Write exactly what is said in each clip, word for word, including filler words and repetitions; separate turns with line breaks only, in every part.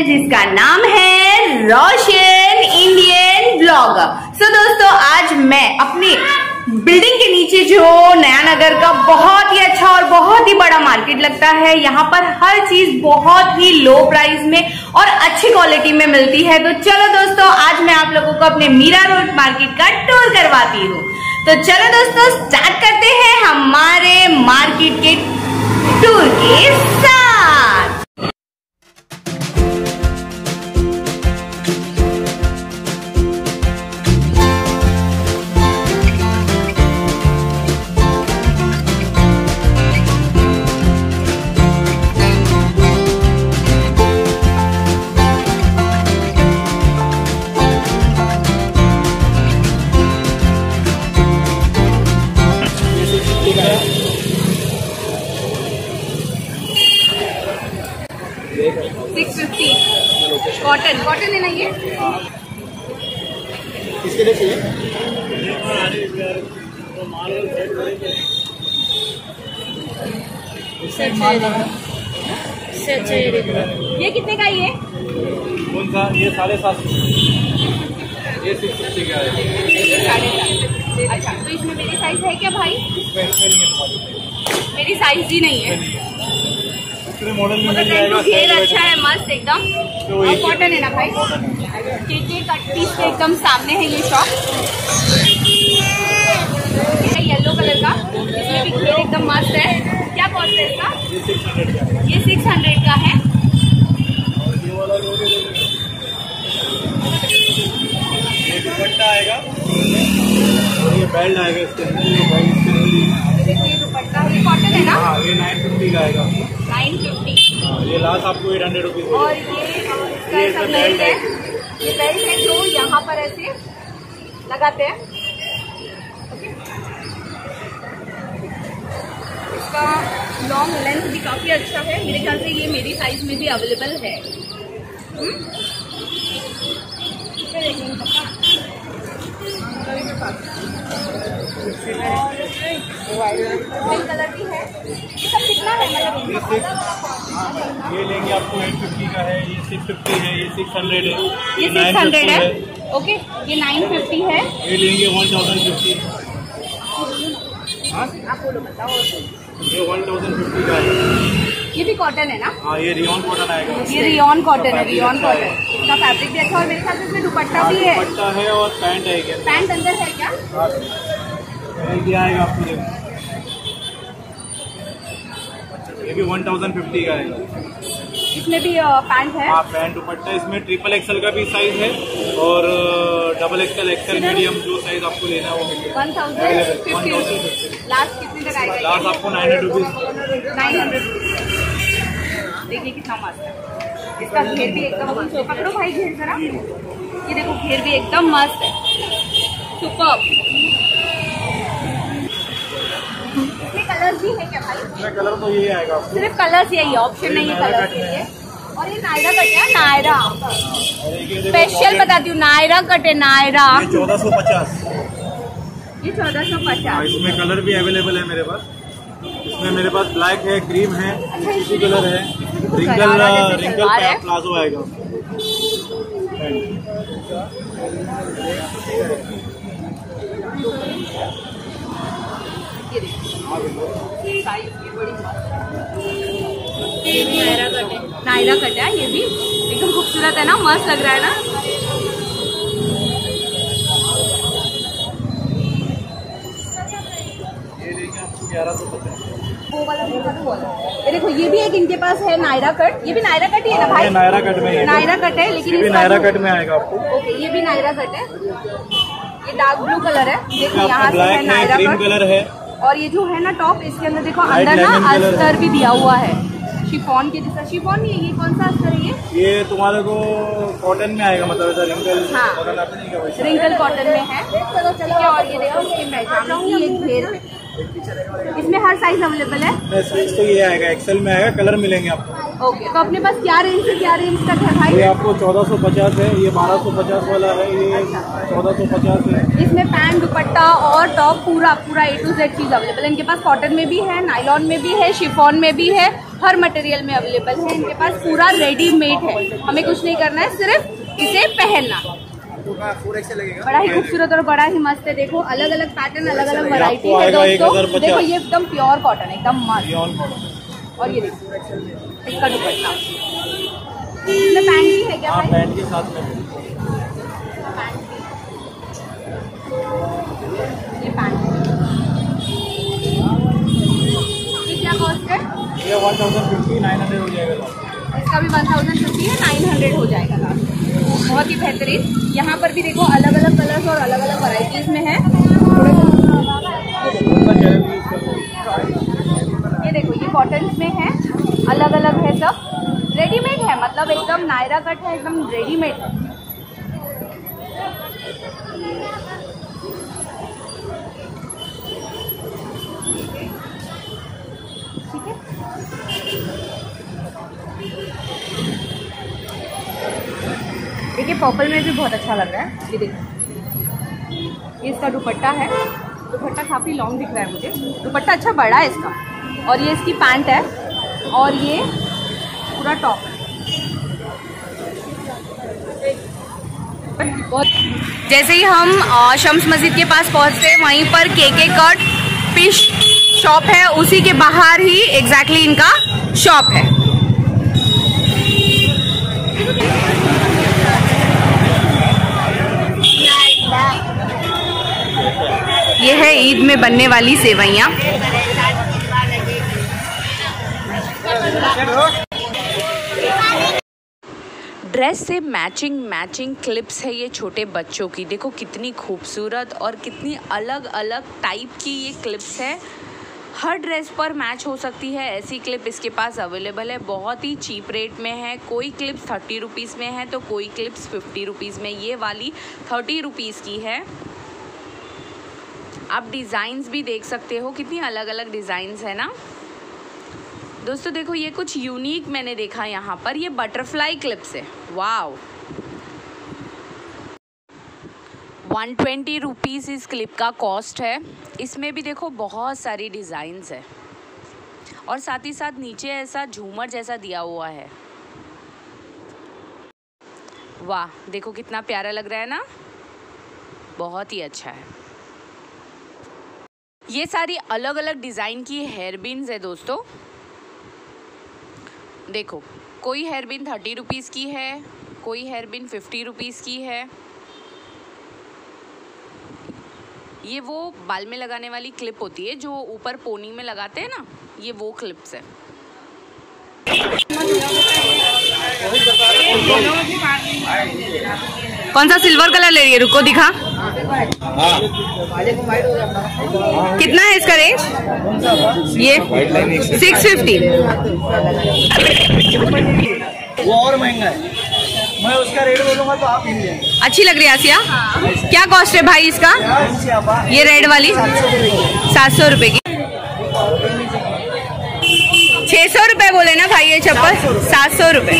जिसका नाम है रोशन इंडियन ब्लॉगर। सो दोस्तों, आज मैं अपनी बिल्डिंग के नीचे जो नया नगर का बहुत ही अच्छा और बहुत ही बड़ा मार्केट लगता है, यहाँ पर हर चीज बहुत ही लो प्राइस में और अच्छी क्वालिटी में मिलती है। तो चलो दोस्तों, आज मैं आप लोगों को अपने मीरा रोड मार्केट का टूर करवाती हूँ। तो चलो दोस्तों, स्टार्ट करते हैं हमारे मार्केट के टूर के साथ। सिक्स फिफ्टी कॉटन कॉटन है ना ये?
किसके लिए चाहिए?
ये कितने का ये?
कौन सा? ये साढ़े सात सौ। ये सिक्स फिफ्टी का है।
अच्छा, तो इसमें मेरी साइज है क्या भाई?
इसमें इसमें नहीं है तुम्हारी।
मेरी साइज ही नहीं है।
मॉडल में मिल
जाएगा। घेर अच्छा है, मस्त एकदम।
तो
और कॉटन है ना भाई? केके कट पीस के एकदम सामने है ये शॉप। येलो कलर का, इसमें भी घेर एकदम मस्त है। क्या कॉस्ट है इसका? ये सिक्स हंड्रेड का है।
ये दुपट्टा आएगा और ये बेल्ट आएगा इसके अंदर।
ये दुपट्टा, ये कॉटन है ना?
हाँ, ये नाइन फिफ्टी का आएगा।
Nine fifty.
ये लास्ट आपको एट हंड्रेड रुपीज।
और ये इसका बेल्ट है। ये बेल्ट है जो यहाँ पर ऐसे लगाते हैं। इसका लॉन्ग लेंथ भी काफी अच्छा है। मेरे ख्याल से ये मेरी साइज में भी अवेलेबल है। और कलर भी है। ये सब कितना है?
ये सिक्स, ये लेंगे आपको एट फिफ्टी का है। ये सिक्स फिफ्टी है। ये सिक्स हंड्रेड है।
ये सिक्स हंड्रेड है। ओके, ये नाइन फिफ्टी है।
ये लेंगे वन थाउजेंड फिफ्टी।
आप बोलो, बताओ।
ये वन थाउजेंड फिफ्टी का है।
ये भी कॉटन है ना?
हाँ, ये रियॉन कॉटन आएगा।
ये रियॉन कॉटन है। रियॉन कॉटन, इसका फैब्रिक भी अच्छा। और मेरे ख्याल से इसमें दुपट्टा भी है।
दुपट्टा है और पैंट है क्या?
पैंट अंदर है क्या?
ये आएगा आपको। ये भी वन थाउजेंड फिफ्टी का आएगा।
इसमें भी पैंट है।
हाँ, पैंट दुपट्टा। इसमें ट्रिपल एक्सल का भी साइज है और डबल एक्सल, एक्सल मीडियम, जो साइज आपको लेना है वो मिलेगा।
One thousand fifty. लास्ट कितने तक आएगा?
लास्ट आपको nine hundred rupees.
Nine hundred. देखिए कितना मस्त है। इसका घेर भी एकदम मस्त है। पकड़ो भाई घेर जरा। ये देखो, घेर भी एकदम मस्त है। सुपर्ब। इसमें कलर्स भी है क्या भाई?
इसमें कलर तो ये आएगा आपको।
सिर्फ कलर्स यही है, ऑप्शन नहीं है कलर के लिए। और ये नायरा कट है। नायरा स्पेशल बताती हूँ, नायरा कट है। नायरा
चौदह सौ पचास।
ये चौदह सौ पचास।
इसमें कलर भी अवेलेबल है मेरे पास। इसमें मेरे पास ब्लैक है, क्रीम है, इसी कलर है। रिंकल रिंकल प्लाजो आएगा।
ये भी नायरा कट है। नायरा कट है। ये भी एकदम खूबसूरत है ना, मस्त लग रहा है ना।
ये लेंगे आपको ग्यारह सौ पचास।
वो वाला ये देखो, ये भी एक इनके पास है नायरा कट। ये भी नायरा कट ही है ना भाई?
नायरा कट में।
नायरा कट है, लेकिन
ये भी नायरा कट में आएगा आपको।
ओके, ये भी नायरा कट है। ये डार्क ब्लू कलर है। देखो यहाँ से है नायरा
क्रीम
कट
कलर है।
और ये जो है ना टॉप, इसके अंदर देखो अंदर ना अस्तर भी दिया हुआ है। शिफॉन के जैसा। शिफॉन नहीं है ये, कौन सा अस्तर है ये?
ये तुम्हारे को कॉटन में आएगा, मतलब ऐसा रिंकल।
हाँ,
कॉटन आता नहीं क्या वैसा?
रिंकल कॉटन में है। ठीक है। और ये देखो इसके पैजामे की एक घेर है। इसमें हर साइज अवेलेबल है।
साइज तो ये आएगा, एक्सेल में आएगा। कलर मिलेंगे आपको।
ओके, तो अपने पास क्या रेंज से क्या रेंज तक है भाई?
ये आपको चौदह सौ पचास है। ये बारह सौ पचास वाला है। ये चौदह सौ पचास है।
इसमें पैंट, दुपट्टा और टॉप पूरा पूरा ए टू जेड चीज अवेलेबल है। इनके पास कॉटन में भी है, नायलॉन में भी है, शिफॉन में भी है, हर मटेरियल में अवेलेबल है इनके पास। पूरा रेडीमेड है, हमें कुछ नहीं करना है, सिर्फ इसे पहनना। बड़ा ही खूबसूरत और बड़ा ही मस्त है। देखो अलग अलग पैटर्न, अलग अलग वैरायटी है दोस्तों। देखो ये एकदम प्योर कॉटन है, एकदम मस्त। और ये देखो इसका दुपट्टा, इसमें पैंट भी है क्या भाई?
पैंट के साथ में
ये पैंट ये क्या कॉस्ट है?
ये one thousand fifty nine hundred हो जाएगा।
इसका भी वन थाउजेंड फिफ्टी है, नाइन हंड्रेड हो जाएगा लास्ट। बहुत ही बेहतरीन। यहाँ पर भी देखो अलग अलग कलर्स और अलग अलग वैरायटीज में है। ये देखो ये कॉटन में है, अलग अलग है, सब रेडीमेड है, मतलब एकदम नायरा कट है, एकदम रेडीमेड है। ठीक है, देखिए पर्पल में भी बहुत अच्छा लग रहा है। ये देखो ये इसका दुपट्टा है, दुपट्टा काफ़ी लॉन्ग दिख रहा है मुझे, दुपट्टा अच्छा बड़ा है इसका। और ये इसकी पैंट है और ये पूरा टॉप है। जैसे ही हम शम्स मस्जिद के पास पहुंचते वहीं पर केके कट फिश शॉप है, उसी के बाहर ही एग्जैक्टली इनका शॉप है। ये है ईद में बनने वाली सेवइयाँ। ड्रेस से मैचिंग मैचिंग क्लिप्स है ये छोटे बच्चों की। देखो कितनी खूबसूरत और कितनी अलग अलग टाइप की ये क्लिप्स है। हर ड्रेस पर मैच हो सकती है ऐसी क्लिप इसके पास अवेलेबल है। बहुत ही चीप रेट में है। कोई क्लिप्स थर्टी रुपीज़ में है तो कोई क्लिप्स फिफ्टी रुपीज़ में। ये वाली थर्टी रुपीज़ की है। आप डिज़ाइंस भी देख सकते हो, कितनी अलग अलग डिज़ाइंस है ना दोस्तों। देखो ये कुछ यूनिक मैंने देखा यहाँ पर, ये बटरफ्लाई क्लिप्स है। वाव, वन ट्वेंटी रुपीज़ इस क्लिप का कॉस्ट है। इसमें भी देखो बहुत सारी डिज़ाइंस है और साथ ही साथ नीचे ऐसा झूमर जैसा दिया हुआ है। वाह, देखो कितना प्यारा लग रहा है ना, बहुत ही अच्छा है। ये सारी अलग अलग डिज़ाइन की हेयर बिन्स है दोस्तों। देखो कोई हेयर बिन थर्टी रुपीज़ की है, कोई हेयर बिन फिफ्टी रुपीज़ की है। ये वो बाल में लगाने वाली क्लिप होती है जो ऊपर पोनी में लगाते हैं ना, ये वो क्लिप्स है। कौन सा सिल्वर कलर ले रही है? रुको दिखा। कितना है इसका रेंज? ये सिक्स फिफ्टी।
वो और महंगा है, मैं उसका रेट बोलूंगा तो आप मिल जाएंगे।
अच्छी लग रही है आसिया। क्या कॉस्ट है भाई इसका? ये रेड वाली सात सौ रुपए की। छह सौ रुपए बोले ना भाई ये चप्पल? सात सौ रुपए।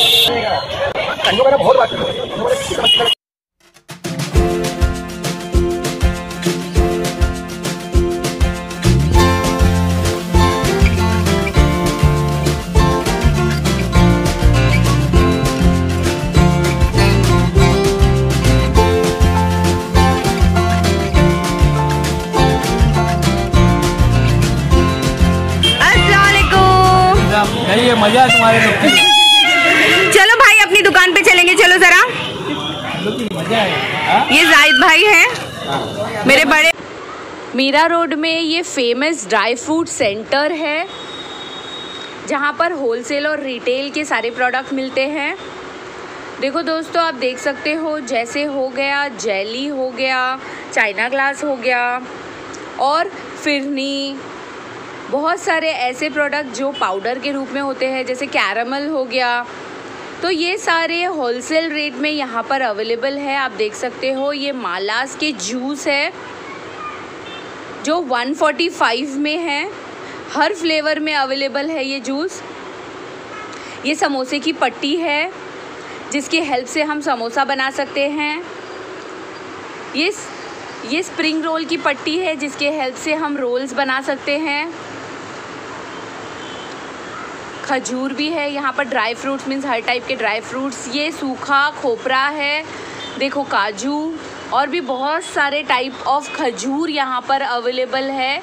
ये मजा है तुम्हारे लोग की।
चलो भाई अपनी दुकान पे चलेंगे, चलो जरा।
मजा है।
ये जाहिद भाई हैं मेरे बड़े। मीरा रोड में ये फेमस ड्राई फ्रूट सेंटर है जहाँ पर होलसेल और रिटेल के सारे प्रोडक्ट मिलते हैं। देखो दोस्तों आप देख सकते हो, जैसे हो गया जेली, हो गया चाइना ग्लास, हो गया और फिरनी, बहुत सारे ऐसे प्रोडक्ट जो पाउडर के रूप में होते हैं, जैसे कैरामल हो गया। तो ये सारे होलसेल रेट में यहाँ पर अवेलेबल है। आप देख सकते हो ये मालास के जूस है जो वन फोर्टी फाइव में है। हर फ्लेवर में अवेलेबल है ये जूस। ये समोसे की पट्टी है जिसकी हेल्प से हम समोसा बना सकते हैं। ये ये स्प्रिंग रोल की पट्टी है जिसके हेल्प से हम रोल्स बना सकते हैं।
खजूर भी है यहाँ पर, ड्राई फ्रूट्स मीन्स हर टाइप के ड्राई फ्रूट्स, ये सूखा खोपरा है, देखो काजू, और भी बहुत सारे टाइप ऑफ खजूर यहाँ पर अवेलेबल है,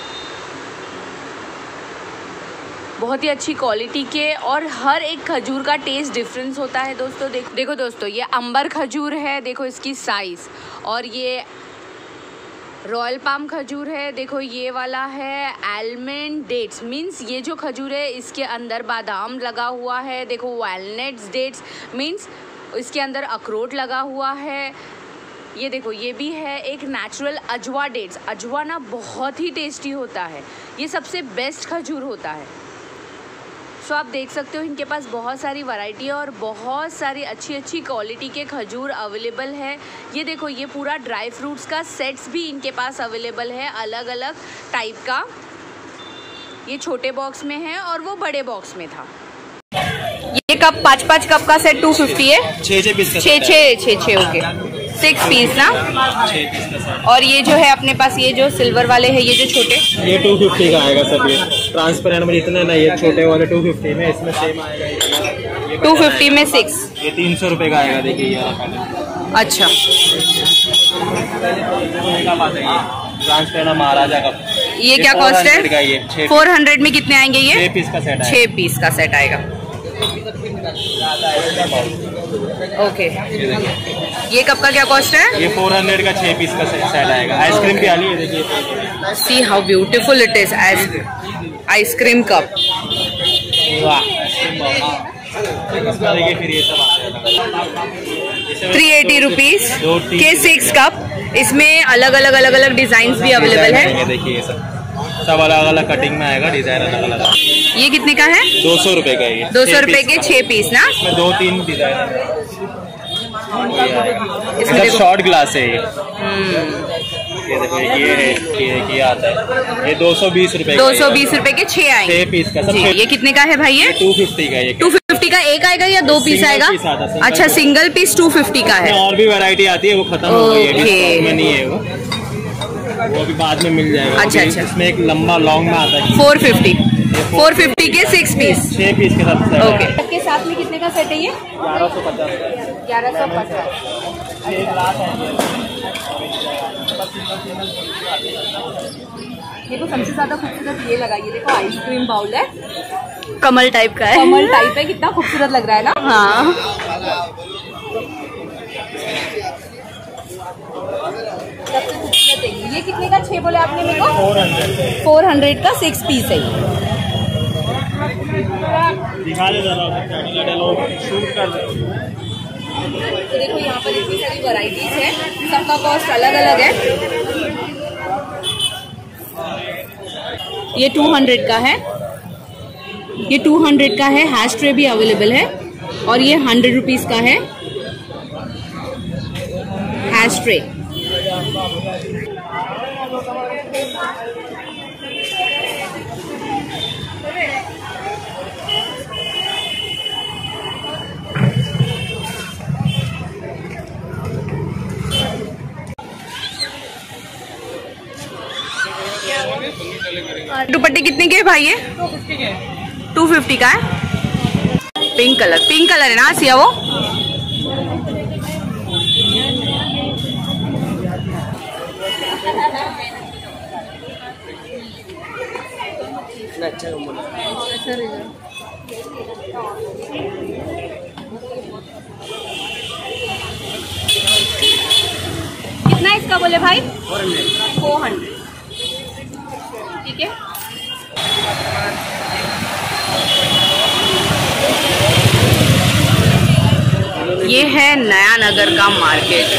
बहुत ही अच्छी क्वालिटी के, और हर एक खजूर का टेस्ट डिफरेंस होता है दोस्तों। देखो देखो दोस्तों, ये अंबर खजूर है, देखो इसकी साइज़, और ये रॉयल पाम खजूर है, देखो ये वाला है आलमंड डेट्स, मीन्स ये जो खजूर है इसके अंदर बादाम लगा हुआ है, देखो वॉलनट्स डेट्स मीन्स इसके अंदर अखरोट लगा हुआ है, ये देखो ये भी है एक नेचुरल अजवा डेट्स, अजवा ना बहुत ही टेस्टी होता है, ये सबसे बेस्ट खजूर होता है। सो so, आप देख सकते हो इनके पास बहुत सारी वैरायटी है और बहुत सारी अच्छी अच्छी क्वालिटी के खजूर अवेलेबल है। ये देखो ये पूरा ड्राई फ्रूट्स का सेट्स भी इनके पास अवेलेबल है, अलग अलग टाइप का, ये छोटे बॉक्स में है और वो बड़े बॉक्स में था।
ये कप पाँच पाँच कप का सेट टू फिफ्टी है, छः छः पीस छः छः छः छः ओके सिक्स पीस ना,
छः पीस का सेट।
और ये जो है अपने पास ये जो सिल्वर वाले है, ये जो छोटे,
ये टू फिफ्टी का आएगा सब, ये ट्रांसपेरेंट में इतने नहीं, ये छोटे वाले टू फिफ्टी में, इसमें सेम आएगा ये
टू फिफ्टी में सिक्स,
ये तीन सौ रुपये का आएगा। देखिए ये
अच्छा
ट्रांसपेरेंट महाराजा का,
ये क्या कॉस्ट है? फोर हंड्रेड में कितने आएंगे ये?
छः पीस का सेट,
छः पीस का सेट आएगा। ओके, ये कप का क्या कॉस्ट है?
ये फोर हंड्रेड का छः पीस का सेट आएगा। आइसक्रीम की आली है, देखिए
see how beautiful it is, ice cream cup.
देखिए फिर ये सब
थ्री एटी रुपीज के सिक्स कप, इसमें अलग अलग अलग अलग डिजाइन भी अवेलेबल है।
देखिए ये सब सब अलग अलग कटिंग में आएगा, डिजाइन अलग अलग।
ये कितने का है?
दो सौ रुपए का, ये
दो सौ रुपए के छह पीस ना,
इसमें दो तीन डिजाइन, इसमें शॉर्ट ग्लास है ये, ये देखो ये है, ये ये आता है, ये दो सौ बीस रुपए
दो सौ बीस रुपए के छह आएंगे,
छह पीस का सब।
ये कितने का है भाई? ये
टू फिफ्टी का, ये
टू फिफ्टी का एक आएगा या दो पीस आएगा? अच्छा सिंगल पीस टू फिफ्टी का है।
और भी वैरायटी आती है, वो खत्म हो गई है, में नहीं है वो, वो भी बाद में मिल जाएगा।
अच्छा अच्छा,
इसमें एक लंबा लॉन्ग में आता है
फोर फिफ्टी, फोर फिफ्टी के सिक्स पीस,
छह पीस के साथ।
ओके, के साथ में कितने का सेट है ये?
ग्यारह सौ पचास
ग्यारह सौ पचास। देखो सबसे ज्यादा खूबसूरत ये लगा, ये देखो आइसक्रीम बाउल है, कमल टाइप का है, कमल टाइप है, कितना खूबसूरत लग रहा है ना। हाँ सबसे खूबसूरत है ये। कितने का छह बोले आपने मेरे को?
फोर हंड्रेड
फोर हंड्रेड का सिक्स पीस है ये।
दिखा दे शूट कर दे।
तो देखो यहाँ पर इतनी सारी वैरायटीज है, सबका कॉस्ट अलग अलग है। ये टू हंड्रेड का है, ये टू हंड्रेड का है, हैश ट्रे भी अवेलेबल है, और ये हंड्रेड रुपीज का है हैश ट्रे। दुपट्टे कितने के भाई? ये टू फिफ्टी का है, पिंक कलर, पिंक कलर है ना सिया वो। कितना इसका बोले भाई? फोर हंड्रेड, ठीक है। ये है नया नगर का मार्केट।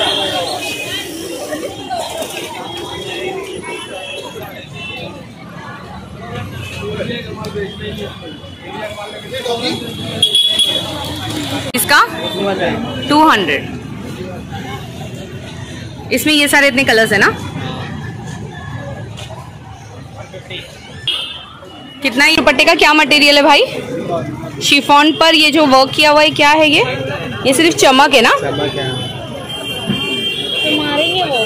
इसका टू हंड्रेड, इसमें ये सारे इतने कलर्स है ना। कितना ये दुपट्टे का क्या मटेरियल है भाई? शिफॉन पर ये जो वर्क किया हुआ है क्या है ये? ये सिर्फ चमक है ना?
चमक है।
तो मारेंगे वो।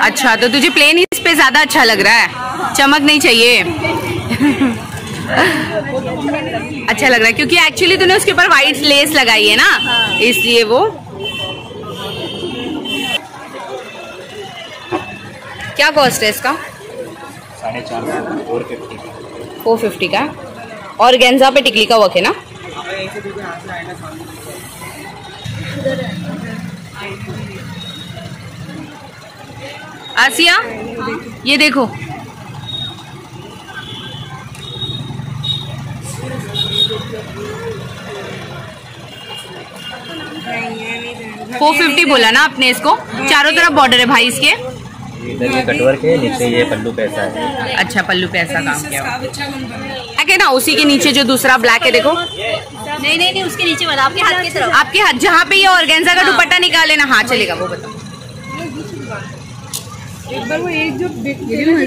अच्छा, तो तुझे प्लेन इस पे ज्यादा अच्छा लग रहा है, चमक नहीं चाहिए। अच्छा लग रहा है क्योंकि एक्चुअली तूने उसके ऊपर व्हाइट लेस लगाई है ना, इसलिए वो। क्या कॉस्ट है इसका?
साढ़े चार फोर फिफ्टी
फोर फिफ्टी का। और गेंजा पे टिकली का वर्क है ना। आसिया ये देखो, फोर फिफ्टी बोला ना आपने इसको। चारों तरफ बॉर्डर है भाई इसके।
इधर ये कटवर्क है, नीचे ये पल्लू पे ऐसा है।
अच्छा, पल्लू पे ऐसा काम किया ब्लैक है ना, उसी के नीचे जो दूसरा ब्लैक है देखो।
नहीं नहीं नहीं, उसके नीचे वाला आपके हाथ की तरफ।
आपके हाथ जहाँ पे ये ऑर्गेन्जा का दुपट्टा निकाले ना, हाँ चलेगा वो बताओ।
एक बार वो एक जो दिख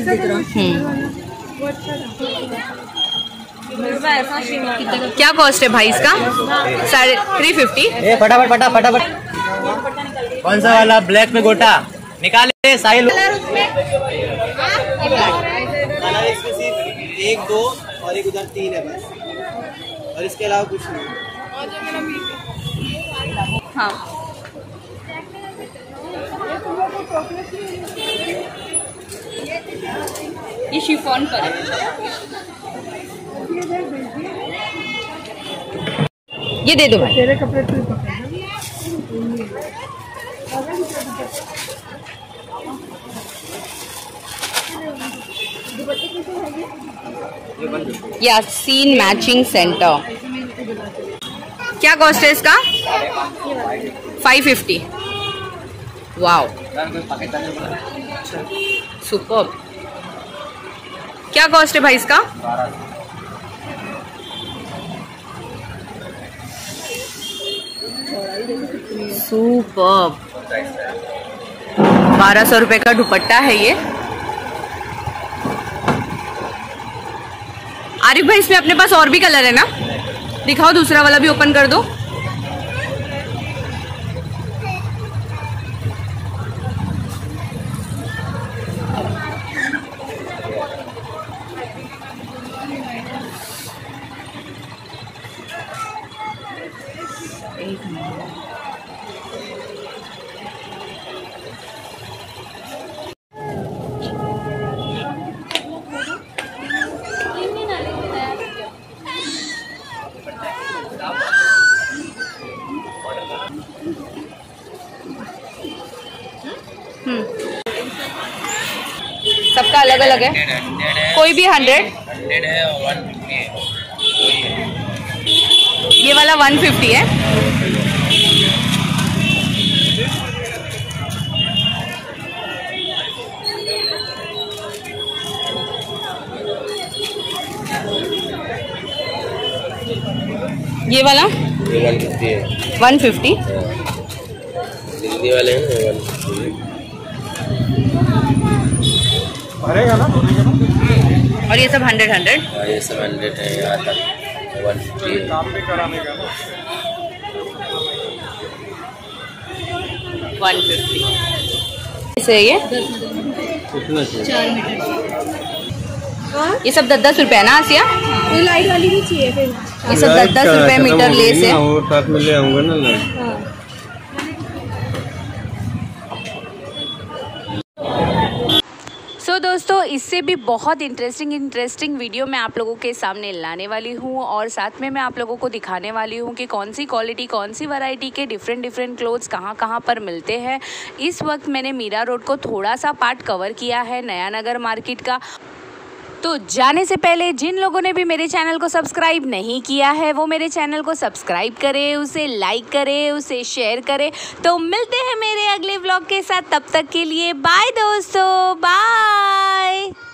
रहा
क्या कॉस्ट है भाई इसका? साढ़े थ्री फिफ्टी।
फटाफट फटा फटाफट कौन सा वाला ब्लैक में गोटा निकाले साहिल। एक दो और एक उधर तीन है बस, और इसके अलावा कुछ नहीं।
हाँ ये शिफॉन पर है। ये दे दो भाई।
तेरे कपड़े तू पकड़।
Yaseen matching centre. क्या कॉस्ट है इसका? Five fifty. Wow super. क्या कॉस्ट है भाई इसका? सुपर। बारह सौ रुपए का दुपट्टा है ये। आरिफ भाई इसमें अपने पास और भी कलर है ना, दिखाओ, दूसरा वाला भी ओपन कर दो। सबका अलग अलग है, कोई भी हंड्रेड
हंड्रेड है और वन फिफ्टी है।
ये वाला वन फिफ्टी है। ये वाला
ये वन फिफ्टी है।
One fifty.
दिल्ली वाले हैं वन फिफ्टी। भरेगा ना दोनों के ना।
और ये सब हंड्रेड हंड्रेड।
हाँ ये सब हंड्रेड है, यहाँ तक वन फिफ्टी है। काम भी कराने का ना
वन फिफ्टी। ऐसे है ये
कितना
चार मीटर।
ये सब दस दस रुपए है ना आसिया?
वो लाइट वाली भी चाहिए फिर।
ये सब दस दस रुपए मीटर लेस है।
और साथ में ले आऊंगा ना लाइट।
सो so, दोस्तों इससे भी बहुत इंटरेस्टिंग इंटरेस्टिंग वीडियो मैं आप लोगों के सामने लाने वाली हूँ, और साथ में मैं आप लोगों को दिखाने वाली हूँ कि कौन सी क्वालिटी कौन सी वैरायटी के डिफरेंट डिफरेंट क्लोथ्स कहाँ कहाँ पर मिलते हैं। इस वक्त मैंने मीरा रोड को थोड़ा सा पार्ट कवर किया है नया नगर मार्केट का। तो जाने से पहले जिन लोगों ने भी मेरे चैनल को सब्सक्राइब नहीं किया है वो मेरे चैनल को सब्सक्राइब करें, उसे लाइक करें, उसे शेयर करें। तो मिलते हैं मेरे अगले व्लॉग के साथ, तब तक के लिए बाय दोस्तों, बाय।